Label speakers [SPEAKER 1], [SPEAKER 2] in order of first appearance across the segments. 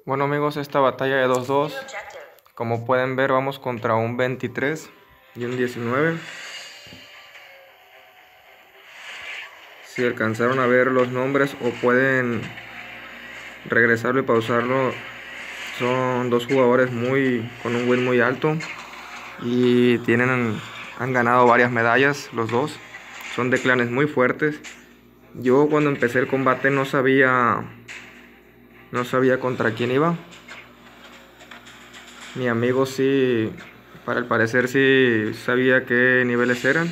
[SPEAKER 1] Bueno amigos, esta batalla de 2-2, como pueden ver, vamos contra un 23 y un 19. Si alcanzaron a ver los nombres o pueden regresarlo y pausarlo, son dos jugadores con un win muy alto y han ganado varias medallas los dos. Son de clanes muy fuertes. Yo cuando empecé el combate no sabía contra quién iba. Mi amigo sí, para el parecer sí sabía qué niveles eran.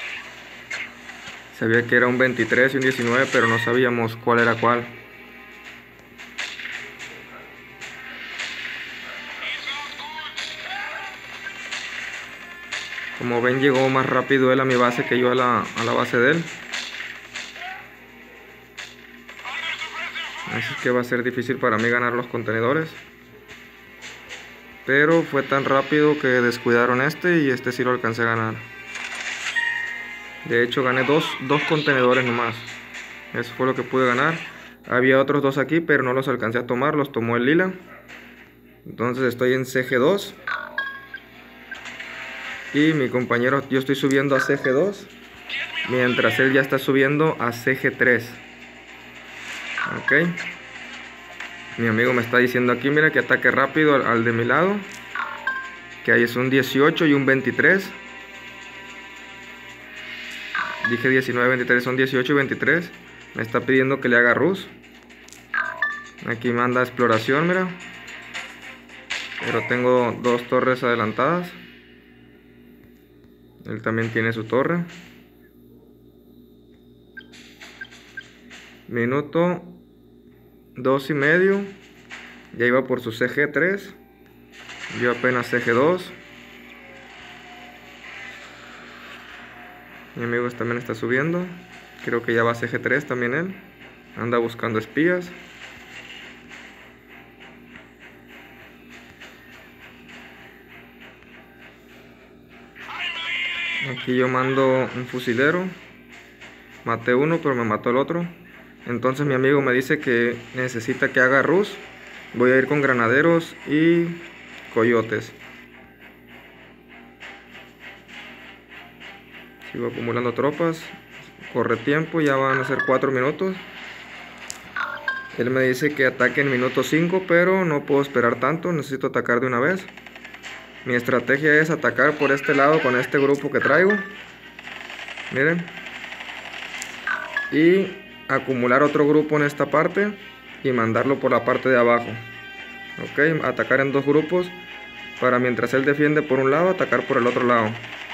[SPEAKER 1] Sabía que era un 23 y un 19, pero no sabíamos cuál era cuál. Como ven, llegó más rápido él a mi base que yo a la base de él. Así que va a ser difícil para mí ganar los contenedores. Pero fue tan rápido que descuidaron y este sí lo alcancé a ganar. De hecho gané dos contenedores nomás. Eso fue lo que pude ganar. Había otros dos aquí, pero no los alcancé a tomar, los tomó el lila. Entonces estoy en CG2. Y mi compañero, yo estoy subiendo a CG2, mientras él ya está subiendo a CG3. Ok. Mi amigo me está diciendo aquí, mira, que ataque rápido al de mi lado. Que ahí es un 18 y un 23. Dije 19, 23, son 18 y 23. Me está pidiendo que le haga rus. Aquí manda exploración, mira. Pero tengo dos torres adelantadas. Él también tiene su torre. Minuto 2:30. Ya iba por su CG3. Yo apenas CG2. Mi amigo también está subiendo. Creo que ya va a CG3 también él. Anda buscando espías. Aquí yo mando un fusilero. Maté uno, pero me mató el otro. Entonces mi amigo me dice que necesita que haga rus. Voy a ir con granaderos y coyotes. Sigo acumulando tropas. Corre tiempo, ya van a ser 4 minutos. Él me dice que ataque en minuto 5, pero no puedo esperar tanto. Necesito atacar de una vez. Mi estrategia es atacar por este lado con este grupo que traigo. Miren. Y acumular otro grupo en esta parte y mandarlo por la parte de abajo. Ok, atacar en dos grupos para mientras él defiende por un lado, atacar por el otro lado.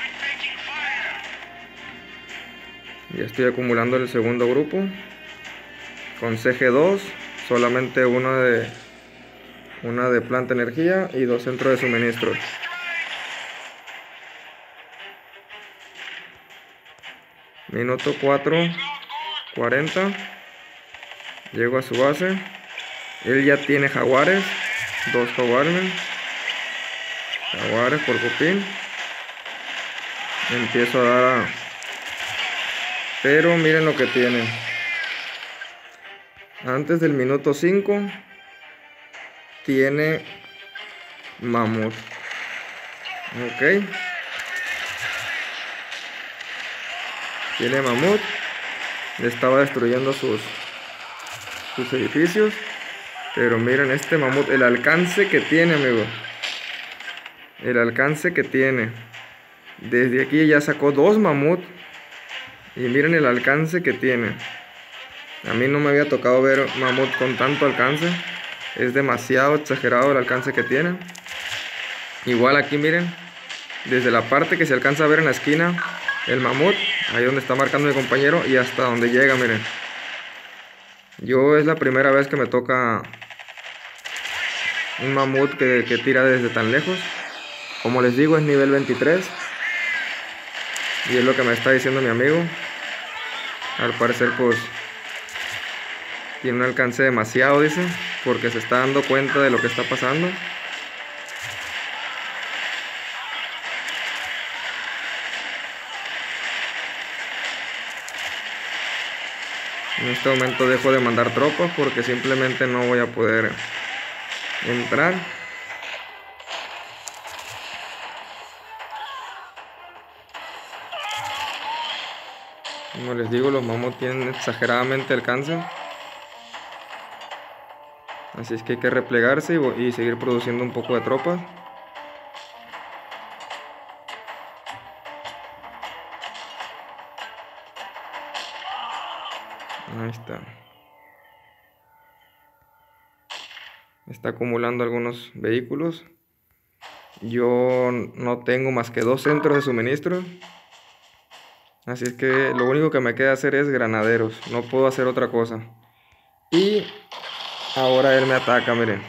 [SPEAKER 1] Ya estoy acumulando el segundo grupo con CG2, solamente una de planta energía y dos centros de suministro. Minuto 4:40. Llego a su base. Él ya tiene jaguares, dos jaguares por copín. Empiezo a dar pero miren lo que tiene. Antes del minuto 5 tiene mamut. Ok. Tiene mamut. Le estaba destruyendo sus edificios. Pero miren este mamut, el alcance que tiene, amigo. El alcance que tiene. Desde aquí ya sacó dos mamut. Y miren el alcance que tiene. A mí no me había tocado ver mamut con tanto alcance. Es demasiado exagerado el alcance que tiene. Igual aquí miren. Desde la parte que se alcanza a ver en la esquina, el mamut, ahí donde está marcando mi compañero, y hasta donde llega, miren. Yo es la primera vez que me toca un mamut que tira desde tan lejos. Como les digo, es nivel 23. Y es lo que me está diciendo mi amigo. Al parecer pues tiene un alcance demasiado, dice, porque se está dando cuenta de lo que está pasando. En este momento dejo de mandar tropas porque simplemente no voy a poder entrar. Como les digo, los mamuts tienen exageradamente alcance. Así es que hay que replegarse y seguir produciendo un poco de tropas. Ahí está. Está acumulando algunos vehículos. Yo no tengo más que 2 centros de suministro. Así es que lo único que me queda hacer es granaderos. No puedo hacer otra cosa. Y ahora él me ataca, miren.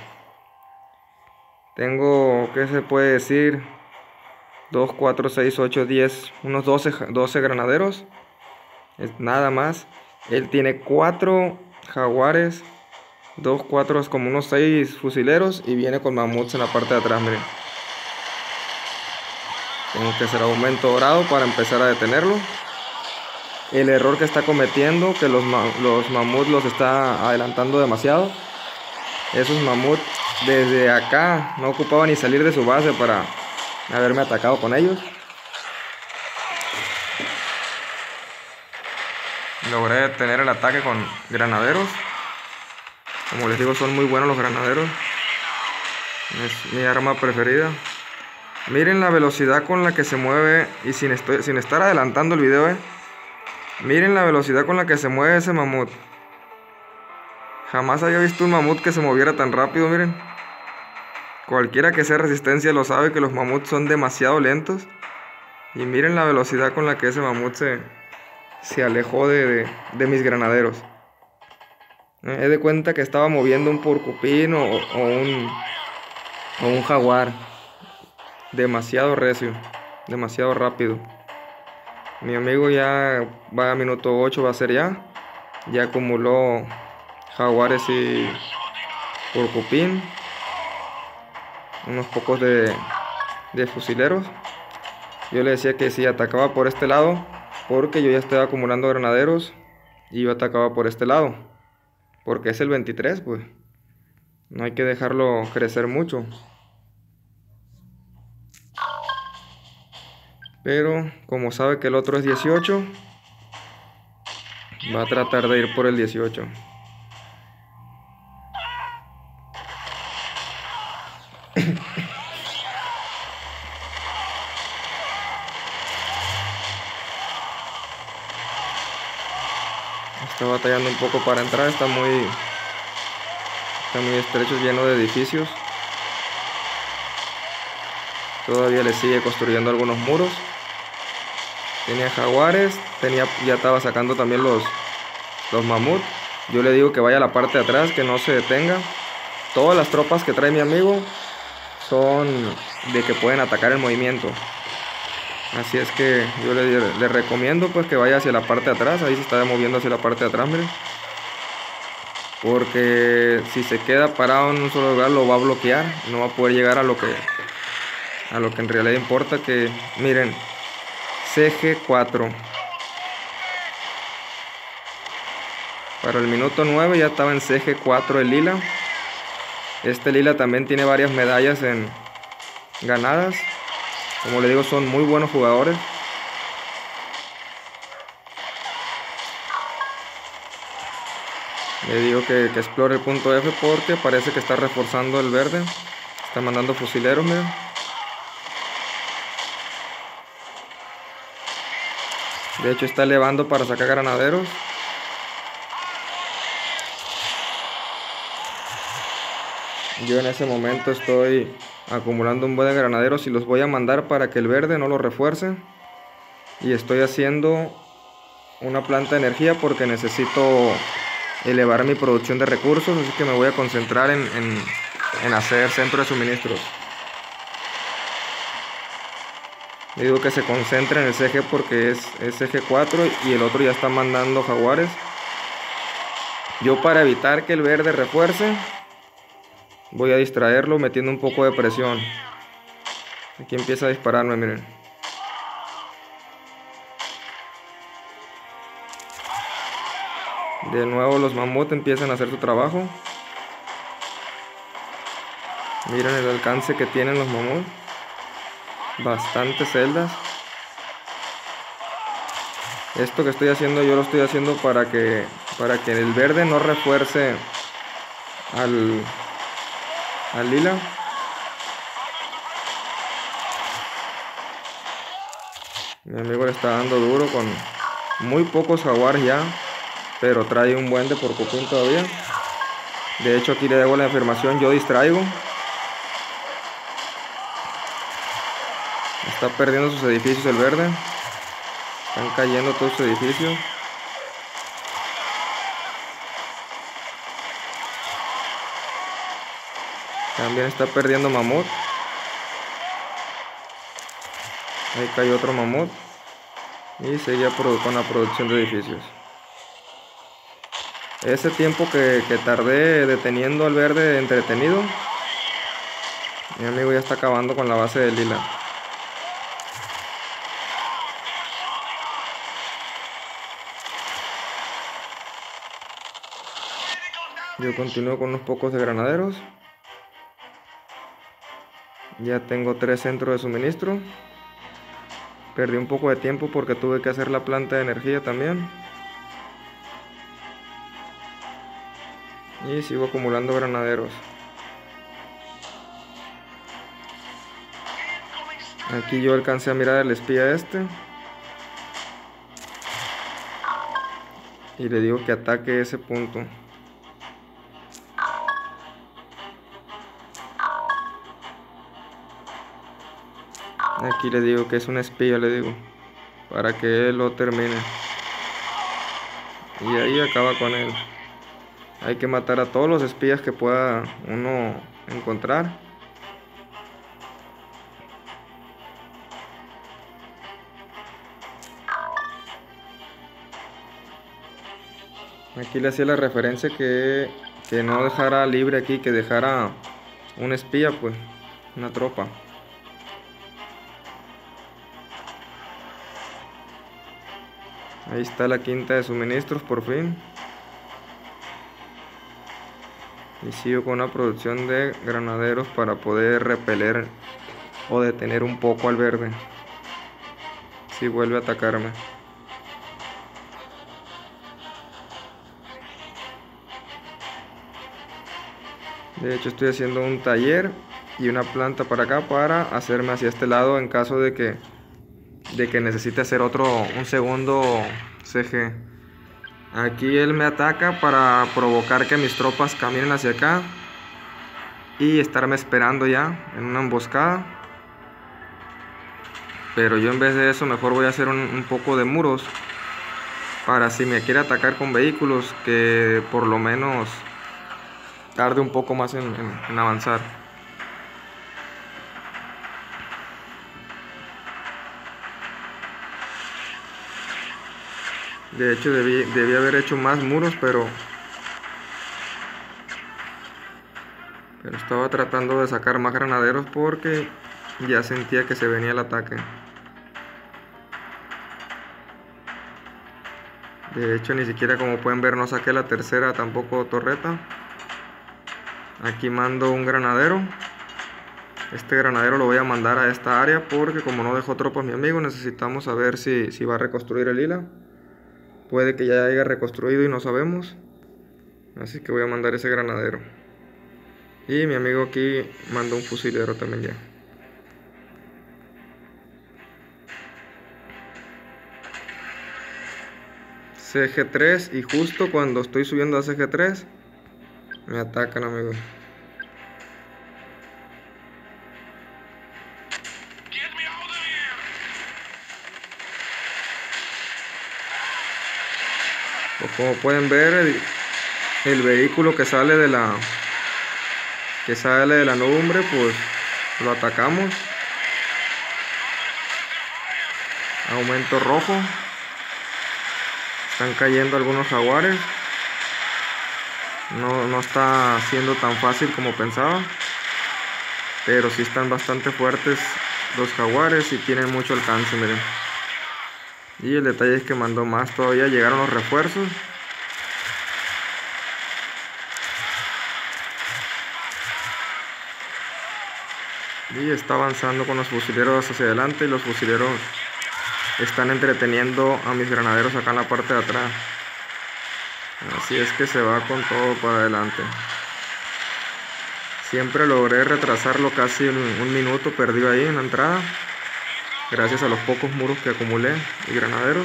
[SPEAKER 1] Tengo, ¿qué se puede decir? 2, 4, 6, 8, 10, unos 12 granaderos. Es nada más. Él tiene 4 jaguares, 2, 4, como unos 6 fusileros. Y viene con mamuts en la parte de atrás, miren. Tengo que hacer aumento dorado para empezar a detenerlo. El error que está cometiendo, que los mamuts los está adelantando demasiado. Esos mamuts desde acá no ocupaban ni salir de su base para haberme atacado con ellos. Logré detener el ataque con granaderos. Como les digo, son muy buenos los granaderos. Es mi arma preferida. Miren la velocidad con la que se mueve. Y sin estar adelantando el video, miren la velocidad con la que se mueve ese mamut. Jamás había visto un mamut que se moviera tan rápido, miren. Cualquiera que sea resistencia lo sabe, que los mamuts son demasiado lentos. Y miren la velocidad con la que ese mamut se alejó de mis granaderos. He de cuenta que estaba moviendo un porcupín o un jaguar. Demasiado recio, demasiado rápido. Mi amigo ya va a minuto 8, va a ser ya. Ya acumuló jaguares y porcupín. Unos pocos de fusileros. Yo le decía que si atacaba por este lado, porque yo ya estaba acumulando granaderos, y yo atacaba por este lado, porque es el 23, pues no hay que dejarlo crecer mucho. Pero como sabe que el otro es 18, va a tratar de ir por el 18. Está batallando un poco para entrar, está muy estrecho, lleno de edificios. Todavía le sigue construyendo algunos muros. Tenía jaguares, ya estaba sacando también los mamuts. Yo le digo que vaya a la parte de atrás, que no se detenga. Todas las tropas que trae mi amigo son de que pueden atacar el movimiento. Así es que yo le recomiendo pues que vaya hacia la parte de atrás. Ahí se está moviendo hacia la parte de atrás, miren. Porque si se queda parado en un solo lugar lo va a bloquear. No va a poder llegar a lo que en realidad importa. Que miren, CG4. Para el minuto 9 ya estaba en CG4 el lila. Este lila también tiene varias medallas ganadas. Como le digo, son muy buenos jugadores. Le digo que explore el punto F porque parece que está reforzando el verde. Está mandando fusileros, miren. De hecho está elevando para sacar granaderos. Yo en ese momento estoy acumulando un buen de granaderos y los voy a mandar para que el verde no lo refuerce. Y estoy haciendo una planta de energía porque necesito elevar mi producción de recursos, así que me voy a concentrar en hacer centro de suministros. Le digo que se concentre en el CG porque es CG4 y el otro ya está mandando jaguares. Yo, para evitar que el verde refuerce, voy a distraerlo metiendo un poco de presión. Aquí empieza a dispararme, miren. De nuevo los mamuts empiezan a hacer su trabajo. Miren el alcance que tienen los mamuts. Bastantes celdas. Esto que estoy haciendo, yo lo estoy haciendo para que el verde no refuerce al lila. Mi amigo le está dando duro con muy pocos jaguares ya, pero trae un buen de porcupín todavía. De hecho, aquí le debo la afirmación, yo distraigo. Está perdiendo sus edificios el verde. Están cayendo todos sus edificios. También está perdiendo mamut. Ahí cayó otro mamut. Y seguía con la producción de edificios. Ese tiempo que tardé deteniendo al verde entretenido, mi amigo ya está acabando con la base de lila. Yo continúo con unos pocos de granaderos. Ya tengo 3 centros de suministro. Perdí un poco de tiempo porque tuve que hacer la planta de energía también. Y sigo acumulando granaderos. Aquí yo alcancé a mirar el espía este. Y le digo que ataque ese punto. Aquí le digo que es un espía, le digo, para que él lo termine. Y ahí acaba con él. Hay que matar a todos los espías que pueda uno encontrar. Aquí le hacía la referencia que no dejara libre aquí, que dejara un espía, pues, una tropa. Ahí está la quinta de suministros por fin. Y sigo con una producción de granaderos para poder repeler o detener un poco al verde si vuelve a atacarme. De hecho, estoy haciendo un taller y una planta para acá para hacerme hacia este lado en caso de que necesite hacer un segundo CG. Aquí él me ataca para provocar que mis tropas caminen hacia acá y estarme esperando ya en una emboscada. Pero yo en vez de eso mejor voy a hacer un poco de muros para si me quiere atacar con vehículos, que por lo menos tarde un poco más en avanzar. De hecho debí haber hecho más muros, pero estaba tratando de sacar más granaderos porque ya sentía que se venía el ataque. De hecho, ni siquiera, como pueden ver, no saqué la tercera tampoco torreta. Aquí mando un granadero. Este granadero lo voy a mandar a esta área porque como no dejó tropas mi amigo, necesitamos saber si va a reconstruir el lila. Puede que ya haya reconstruido y no sabemos. Así que voy a mandar ese granadero. Y mi amigo aquí mandó un fusilero también ya. CG3, y justo cuando estoy subiendo a CG3 me atacan, amigos. Pues como pueden ver, el vehículo que sale de la nubumbre, pues lo atacamos. Aumento rojo. Están cayendo algunos jaguares. No está siendo tan fácil como pensaba, pero sí están bastante fuertes los jaguares y tienen mucho alcance, miren. Y el detalle es que mandó más todavía, llegaron los refuerzos. Y está avanzando con los fusileros hacia adelante. Y los fusileros están entreteniendo a mis granaderos acá en la parte de atrás. Así es que se va con todo para adelante. Siempre logré retrasarlo casi un minuto perdido ahí en la entrada, gracias a los pocos muros que acumulé y granaderos.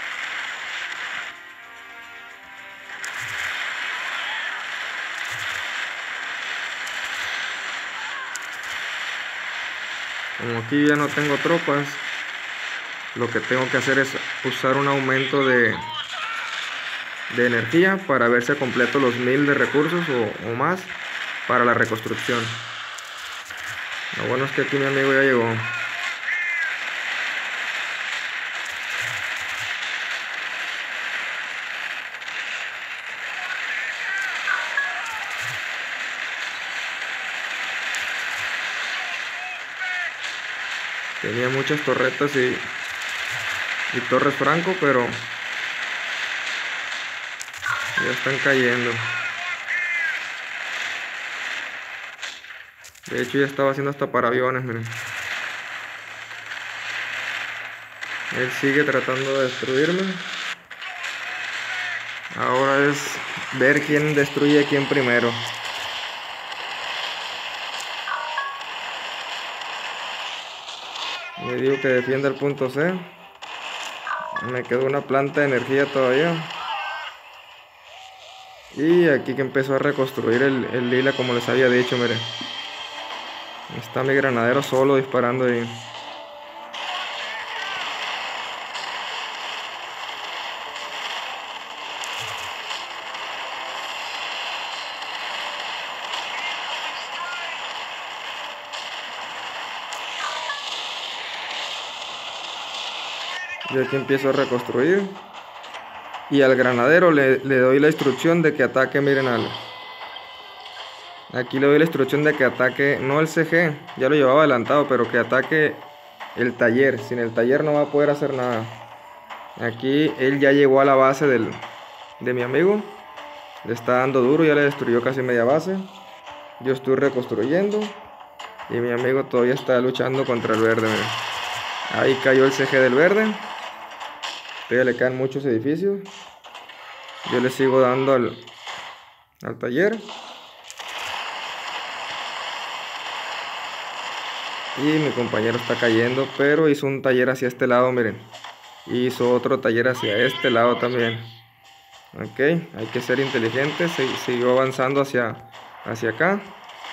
[SPEAKER 1] Como aquí ya no tengo tropas, lo que tengo que hacer es usar un aumento de energía para ver si completo los 1000 de recursos o más para la reconstrucción. Lo bueno es que aquí mi amigo ya llegó. Tenía muchas torretas y torres franco, pero ya están cayendo. De hecho ya estaba haciendo hasta para aviones, miren. Él sigue tratando de destruirme. Ahora es ver quién destruye a quién primero. Le digo que defienda el punto C. Me quedó una planta de energía todavía. Y aquí que empezó a reconstruir el lila, como les había dicho, miren. Está mi granadero solo disparando ahí. Y aquí empiezo a reconstruir. Y al granadero le doy la instrucción de que ataque, miren aquí le doy la instrucción de que ataque, no el CG, ya lo llevaba adelantado, pero que ataque el taller. Sin el taller no va a poder hacer nada. Aquí él ya llegó a la base de mi amigo. Le está dando duro, ya le destruyó casi media base. Yo estoy reconstruyendo. Y mi amigo todavía está luchando contra el verde, miren. Ahí cayó el CG del verde. Todavía le quedan muchos edificios. Yo le sigo dando al taller. Y mi compañero está cayendo, pero hizo un taller hacia este lado, miren. Hizo otro taller hacia este lado también. Ok, hay que ser inteligente. Siguió avanzando hacia acá.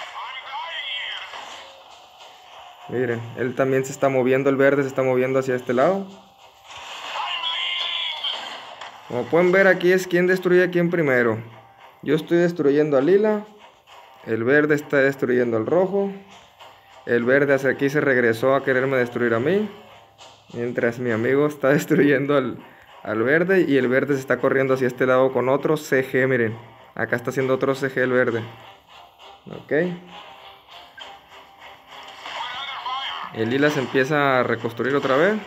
[SPEAKER 1] Miren, él también se está moviendo, el verde se está moviendo hacia este lado. Como pueden ver, aquí es quién destruye a quién primero. Yo estoy destruyendo al lila. El verde está destruyendo al rojo. El verde hacia aquí se regresó a quererme destruir a mí. Mientras mi amigo está destruyendo al verde. Y el verde se está corriendo hacia este lado con otro CG, miren. Acá está haciendo otro CG el verde. Ok. El lila se empieza a reconstruir otra vez.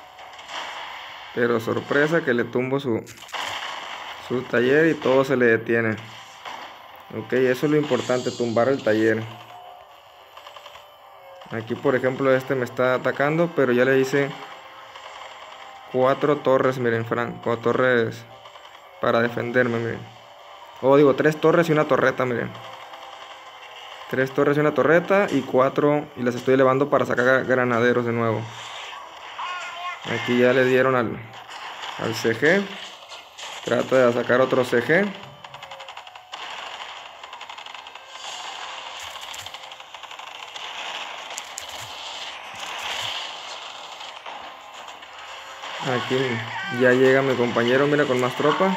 [SPEAKER 1] Pero sorpresa que le tumbo su taller y todo se le detiene. Ok, eso es lo importante, tumbar el taller. Aquí por ejemplo este me está atacando, pero ya le hice 4 torres, miren, 4 torres para defenderme, miren. O digo 3 torres y una torreta, miren. 3 torres y una torreta y 4, y las estoy elevando para sacar granaderos de nuevo. Aquí ya le dieron al CG. Trato de sacar otro CG. Aquí ya llega mi compañero, mira, con más tropa.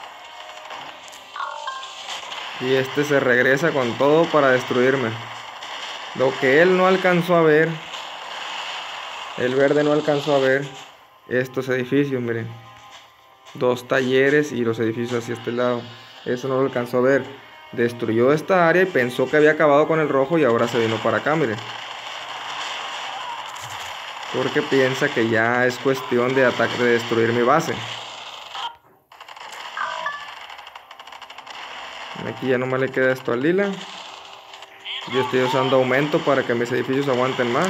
[SPEAKER 1] Y este se regresa con todo para destruirme. Lo que él no alcanzó a ver, el verde no alcanzó a ver estos edificios, miren. 2 talleres y los edificios hacia este lado. Eso no lo alcanzó a ver. Destruyó esta área y pensó que había acabado con el rojo y ahora se vino para acá, miren. Porque piensa que ya es cuestión de ataque, de destruir mi base. Aquí ya nomás le queda esto al lila. Yo estoy usando aumento para que mis edificios aguanten más.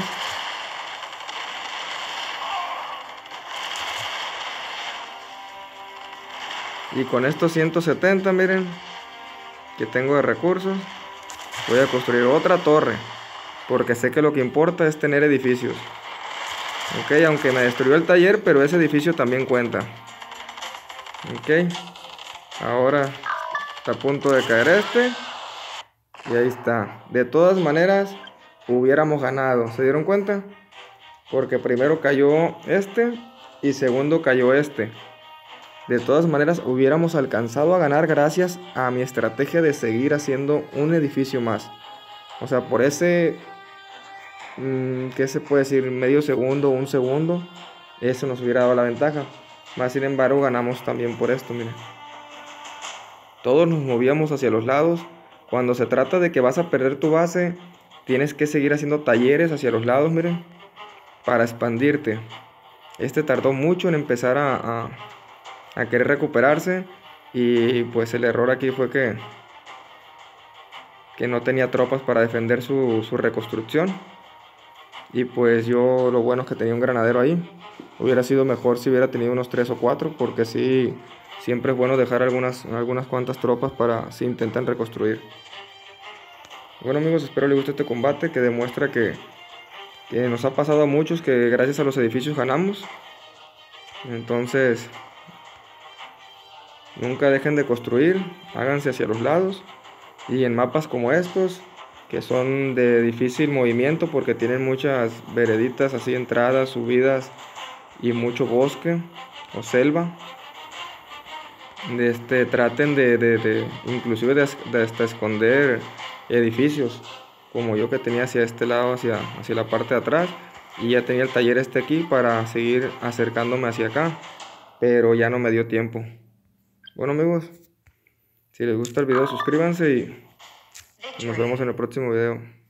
[SPEAKER 1] Y con estos 170, miren, que tengo de recursos, voy a construir otra torre. Porque sé que lo que importa es tener edificios. Ok, aunque me destruyó el taller, pero ese edificio también cuenta. Ok, ahora está a punto de caer este. Y ahí está. De todas maneras, hubiéramos ganado. ¿Se dieron cuenta? Porque primero cayó este y segundo cayó este. De todas maneras, hubiéramos alcanzado a ganar gracias a mi estrategia de seguir haciendo un edificio más. O sea, por ese, ¿qué se puede decir? Medio segundo, un segundo, eso nos hubiera dado la ventaja. Más sin embargo, ganamos también por esto, miren. Todos nos movíamos hacia los lados. Cuando se trata de que vas a perder tu base, tienes que seguir haciendo talleres hacia los lados, miren, para expandirte. Este tardó mucho en empezar a querer recuperarse. Y pues el error aquí fue que no tenía tropas para defender su reconstrucción. Y pues yo lo bueno es que tenía un granadero ahí. Hubiera sido mejor si hubiera tenido unos 3 o 4, porque sí, siempre es bueno dejar algunas cuantas tropas para si intentan reconstruir. Bueno amigos, espero les guste este combate que demuestra que nos ha pasado a muchos que gracias a los edificios ganamos. Entonces, nunca dejen de construir, háganse hacia los lados. Y en mapas como estos, que son de difícil movimiento porque tienen muchas vereditas, así entradas, subidas y mucho bosque o selva, traten de inclusive de hasta esconder edificios, como yo que tenía hacia este lado, hacia la parte de atrás, y ya tenía el taller aquí para seguir acercándome hacia acá, pero ya no me dio tiempo. Bueno amigos, si les gusta el video suscríbanse y nos vemos en el próximo video.